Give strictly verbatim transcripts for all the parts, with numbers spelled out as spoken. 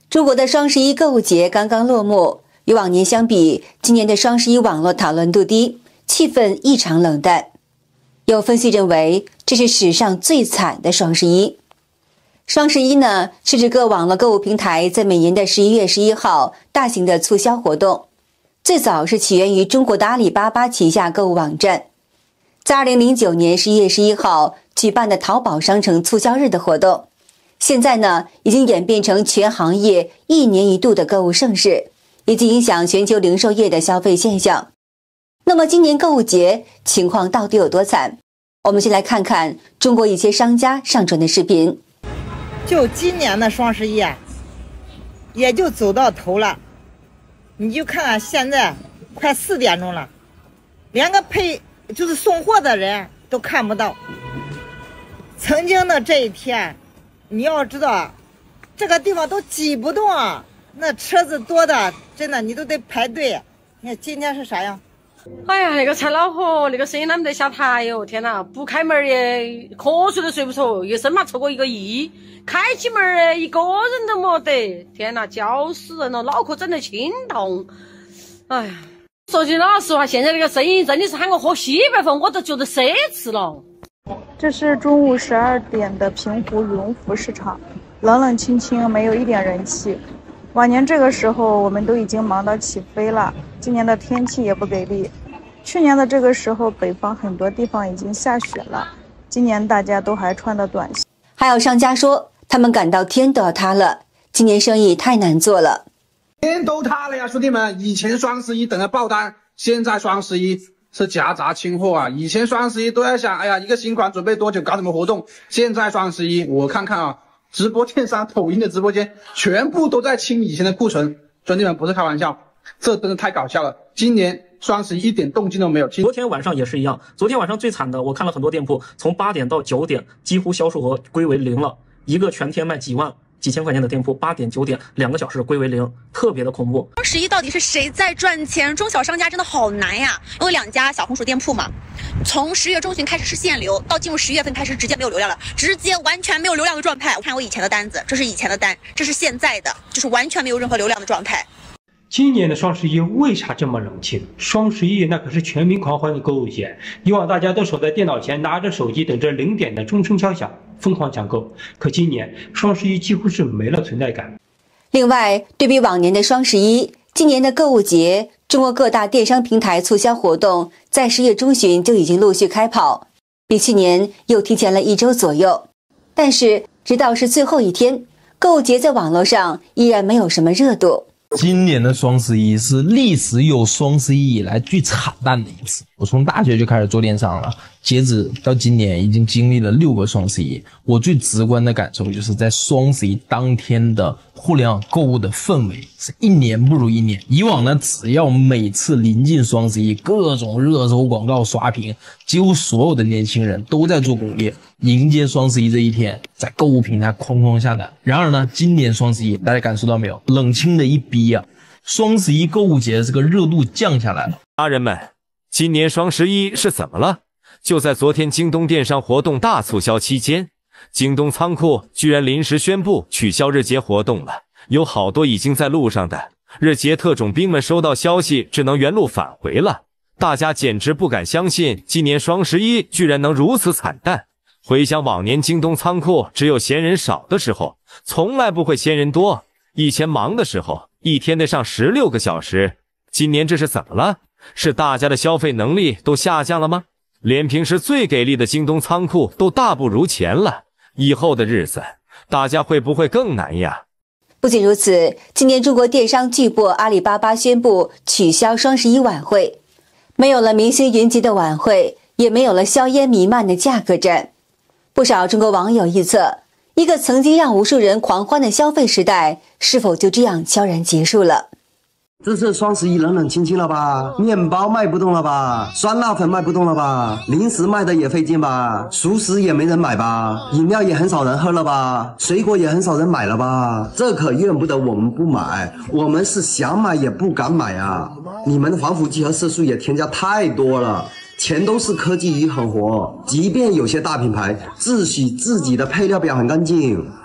中国的双十一购物节刚刚落幕，与往年相比，今年的双十一网络讨论度低，气氛异常冷淡。有分析认为，这是史上最惨的双十一。双十一呢，是指各网络购物平台在每年的十一月十一号大型的促销活动。最早是起源于中国的阿里巴巴旗下购物网站，在二零零九年十一月十一号举办的淘宝商城促销日的活动。现在呢，已经演变成全行业一年一度的购物盛事，以及影响全球零售业的消费现象。那么今年购物节情况到底有多惨？我们先来看看中国一些商家上传的视频。 就今年的双十一啊，也就走到头了。你就看看现在快四点钟了，连个配就是送货的人都看不到。曾经的这一天，你要知道，这个地方都挤不动啊，那车子多的，真的你都得排队。你看今天是啥样？ 哎呀，那个蔡老婆，那个生意哪么得下台哟！天哪，不开门也瞌睡都睡不着，一生嘛凑过一个亿，开起门儿一个人都没得。天哪，叫死人了，脑壳整得心痛。哎呀，说句老实话，现在那个生意真的是喊我喝西北风，我都觉得奢侈了。 这是中午十二点的平湖羽绒服市场，冷冷清清，没有一点人气。往年这个时候我们都已经忙到起飞了，今年的天气也不给力。去年的这个时候，北方很多地方已经下雪了，今年大家都还穿的短袖。 还有商家说，他们感到天都要塌了，今年生意太难做了。 天都塌了呀，兄弟们！以前双十一等着爆单，现在双十一是夹杂清货啊。以前双十一都在想，哎呀，一个新款准备多久，搞什么活动？现在双十一，我看看啊，直播电商、抖音的直播间全部都在清以前的库存，兄弟们不是开玩笑，这真的太搞笑了。今年双十一一点动静都没有。 昨天晚上也是一样，昨天晚上最惨的，我看了很多店铺，从八点到九点，几乎销售额归为零了。一个全天卖几万、几千块钱的店铺，八点九点两个小时归为零，特别的恐怖。 双十一到底是谁在赚钱？中小商家真的好难呀！我有两家小红书店铺嘛，从十月中旬开始是限流，到进入十月份开始直接没有流量了，直接完全没有流量的状态。我看我以前的单子，这是以前的单，这是现在的，就是完全没有任何流量的状态。 今年的双十一为啥这么冷清？双十一那可是全民狂欢的购物节，以往大家都守在电脑前，拿着手机等着零点的钟声敲响，疯狂抢购。可今年双十一几乎是没了存在感。 另外，对比往年的双十一，今年的购物节，中国各大电商平台促销活动在十月中旬就已经陆续开跑，比去年又提前了一周左右。但是，直到是最后一天，购物节在网络上依然没有什么热度。 今年的双十一是历史有双十一以来最惨淡的一次。我从大学就开始做电商了，截止到今年已经经历了六个双十一。我最直观的感受就是在双十一当天的互联网购物的氛围是一年不如一年。以往呢，只要每次临近双十一，各种热搜广告刷屏，几乎所有的年轻人都在做攻略，迎接双十一这一天，在购物平台哐哐下单。然而呢，今年双十一大家感受到没有，冷清的一逼啊！双十一购物节这个热度降下来了。 家人们，今年双十一是怎么了？就在昨天京东电商活动大促销期间，京东仓库居然临时宣布取消日结活动了，有好多已经在路上的日结特种兵们收到消息，只能原路返回了。大家简直不敢相信，今年双十一居然能如此惨淡。回想往年京东仓库只有闲人少的时候，从来不会闲人多。以前忙的时候，一天得上十六个小时。今年这是怎么了？是大家的消费能力都下降了吗？连平时最给力的京东仓库都大不如前了。以后的日子，大家会不会更难呀？ 不仅如此，今年中国电商巨擘阿里巴巴宣布取消双十一晚会，没有了明星云集的晚会，也没有了硝烟弥漫的价格战。不少中国网友预测，一个曾经让无数人狂欢的消费时代，是否就这样悄然结束了？ 这次双十一冷冷清清了吧？面包卖不动了吧？酸辣粉卖不动了吧？零食卖的也费劲吧？熟食也没人买吧？饮料也很少人喝了吧？水果也很少人买了吧？这可怨不得我们不买，我们是想买也不敢买啊！你们的防腐剂和色素也添加太多了。全都是科技与狠活，即便有些大品牌自诩自己的配料表很干净，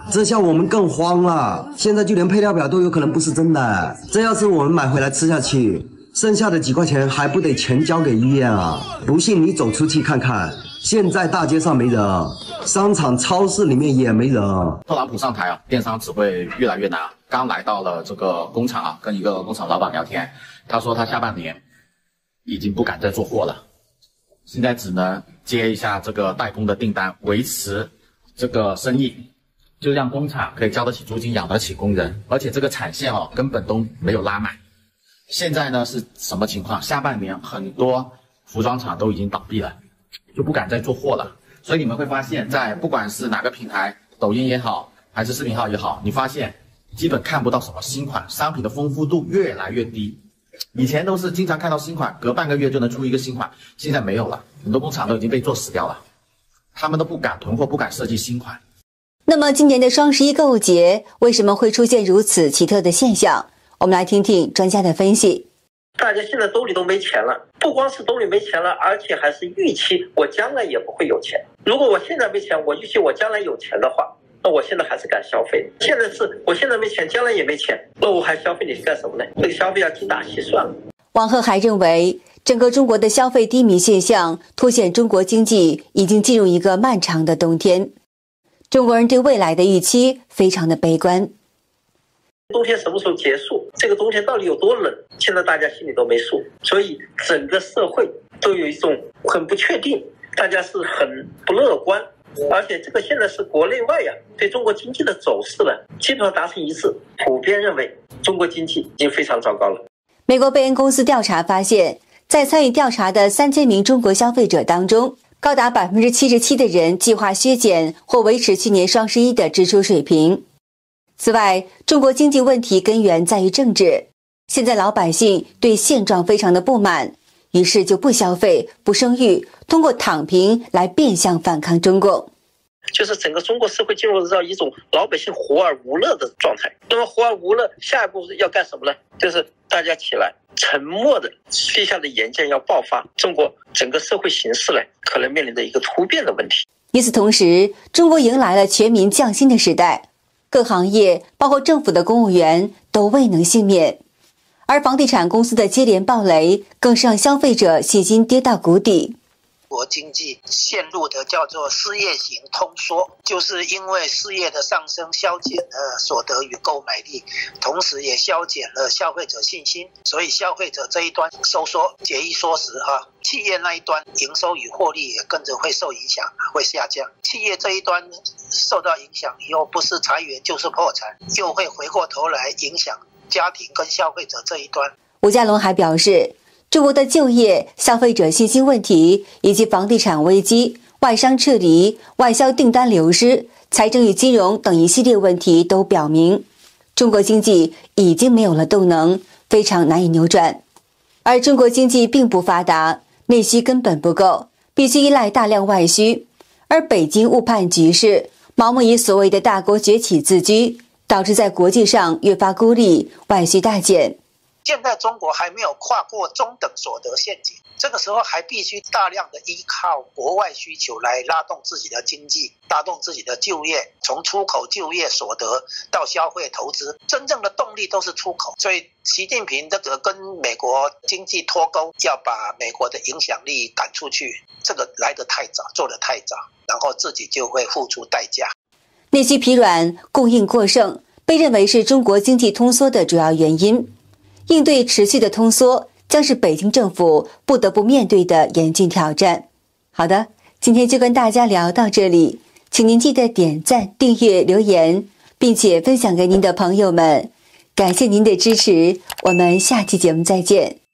这下我们更慌了。现在就连配料表都有可能不是真的，这要是我们买回来吃下去，剩下的几块钱还不得全交给医院啊？不信你走出去看看，现在大街上没人，商场、超市里面也没人。 特朗普上台啊，电商只会越来越难啊。刚来到了这个工厂啊，跟一个工厂老板聊天，他说他下半年已经不敢再做货了，现在只能接一下这个代工的订单，维持这个生意，就让工厂可以交得起租金，养得起工人，而且这个产线哦根本都没有拉满。现在呢是什么情况？下半年很多服装厂都已经倒闭了，就不敢再做货了。所以你们会发现，在不管是哪个平台，抖音也好，还是视频号也好，你发现基本看不到什么新款，商品的丰富度越来越低。以前都是经常看到新款，隔半个月就能出一个新款，现在没有了，很多工厂都已经被做死掉了，他们都不敢囤货，不敢设计新款。 那么今年的双十一购物节为什么会出现如此奇特的现象？我们来听听专家的分析。 大家现在兜里都没钱了，不光是兜里没钱了，而且还是预期我将来也不会有钱。如果我现在没钱，我预期我将来有钱的话，那我现在还是敢消费。现在是我现在没钱，将来也没钱，那我还消费你是干什么呢？这个消费要精打细算了。 王鹤还认为，整个中国的消费低迷现象凸显中国经济已经进入一个漫长的冬天。中国人对未来的预期非常的悲观。 冬天什么时候结束？这个冬天到底有多冷？现在大家心里都没数，所以整个社会都有一种很不确定，大家是很不乐观。而且这个现在是国内外呀、啊、对中国经济的走势呢，基本上达成一致，普遍认为中国经济已经非常糟糕了。 美国贝恩公司调查发现，在参与调查的三千名中国消费者当中，高达百分之七十七的人计划削减或维持去年双十一的支出水平。此外，中国经济问题根源在于政治。现在老百姓对现状非常的不满，于是就不消费、不生育，通过躺平来变相反抗中共。 就是整个中国社会进入到一种老百姓活而无乐的状态。那么活而无乐，下一步要干什么呢？就是大家起来，沉默的地下的岩浆要爆发，中国整个社会形势呢，可能面临着一个突变的问题。 与此同时，中国迎来了全民降薪的时代，各行业包括政府的公务员都未能幸免，而房地产公司的接连暴雷更是让消费者信心跌到谷底。 国经济陷入的叫做失业型通缩，就是因为失业的上升削减了所得与购买力，同时也削减了消费者信心，所以消费者这一端收缩，节衣缩食哈，企业那一端营收与获利也跟着会受影响，会下降。企业这一端受到影响以后，不是裁员就是破产，又会回过头来影响家庭跟消费者这一端。 吴家龙还表示，中国的就业、消费者信心问题，以及房地产危机、外商撤离、外销订单流失、财政与金融等一系列问题都表明，中国经济已经没有了动能，非常难以扭转。而中国经济并不发达，内需根本不够，必须依赖大量外需。而北京误判局势，盲目以所谓的大国崛起自居，导致在国际上越发孤立，外需大减。 现在中国还没有跨过中等所得陷阱，这个时候还必须大量的依靠国外需求来拉动自己的经济，拉动自己的就业，从出口就业所得到消费投资，真正的动力都是出口。所以习近平这个跟美国经济脱钩，要把美国的影响力赶出去，这个来得太早，做得太早，然后自己就会付出代价。 内需疲软，供应过剩，被认为是中国经济通缩的主要原因。应对持续的通缩将是北京政府不得不面对的严峻挑战。好的，今天就跟大家聊到这里，请您记得点赞、订阅、留言，并且分享给您的朋友们。感谢您的支持，我们下期节目再见。